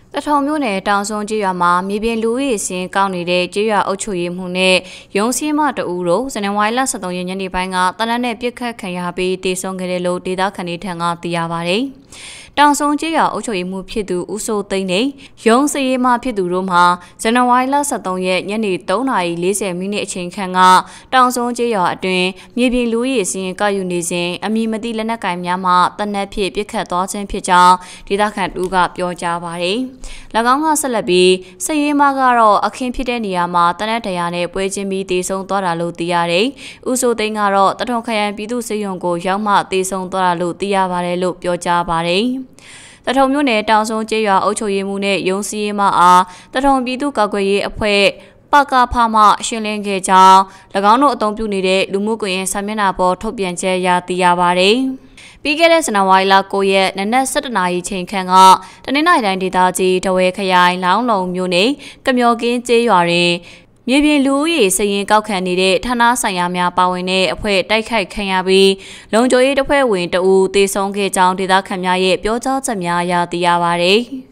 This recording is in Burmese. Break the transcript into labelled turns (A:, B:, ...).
A: တထောင်မျိုးနယ်တောင်စုံကျေးရွာမှာမြေပြင်လူဦးရေစင်ကောက်နေတဲ့ကျေးရွာအုပ်ချုပ်ရေးမှုနဲ့ရုံးစည်းမတအူတို့ဇန်နဝါရီလ 23 ရက်ညနေပိုင်းကတနက်နဲ့ပြစ်ခတ်ခံရပြီးတေဆုံးခဲ့တယ်လို့ဒေသခံတွေထံကသိရပါတယ်။တောင်စုံကျေးရွာအုပ်ချုပ်ရေးမှုဖြစ်သူဦးစိုးသိန်းနဲ့ရုံးစည်းမဖြစ်သူတို့မှာဇန်နဝါရီလ 23 ရက်ညနေ3:40 မိနစ်အချိန်ခန့်ကတောင်စုံကျေးရွာအတွင်းမြေပြင်လူဦးရေစင်ကောက်ယူနေစဉ်အမည်မသိလက်နက်ကိုင်များမှတနက်ဖြစ်ပြစ်ခတ်သွားခြင်းဖြစ်ကြောင်းဒေသခံတူကပြောကြားပါတယ်။၎င်းကဆက်လက်ပြီးစည်ရေးမကတော့အခင်းဖြစ်တဲ့နေရာမှာတနက်တရားနဲ့ပွဲချင်းပြီးတေဆုံးသွားတာလို့သိရတယ်။ဦးစိုးသိန်းကတော့တထုံခရိုင်ပြည်သူ့စေယုံကိုရောက်မှတေဆုံးသွားတာလို့သိရပါတယ်လို့ပြောကြားပါတယ်။တထုံမြို့နယ်တောင်စုံကျေးရွာအုပ်ချုပ်ရေးမှုနဲ့ရုံးစည်းရေးမအားတထုံပြည်သူ့ကာကွယ်ရေးအဖွဲ့ပကဖမှရှင်းလင်းခဲ့ကြောင်း၎င်းတို့အုံပြုနေတဲ့လူမှုကွန်ရက်စာမျက်နှာပေါ်ထုတ်ပြန်ချက်ရသိရပါတယ်။ပြီးခဲ့တဲ့ဇန်နဝါရီလ 9 ရက်နနက် 17 နာရီချိန်ခန့်ကတနင်္လာရီတိုင်းဒေသကြီးတဝဲခရိုင်လောင်းလုံမြို့နယ်ကမျော်ကင်းကျေးရွာတွင်မြေပြင်လူဦးရေစည်ရင်ကောက်ခံနေတဲ့ဌာနဆိုင်ရာများပါဝင်တဲ့အဖွဲ့တိုက်ခိုက်ခံရပြီးလုံခြုံရေးတပ်ဖွဲ့ဝင်တအူတေဆုံးခဲ့ကြောင်းဒေသခံများရဲ့ပြောကြားချက်များရသိရပါတယ်။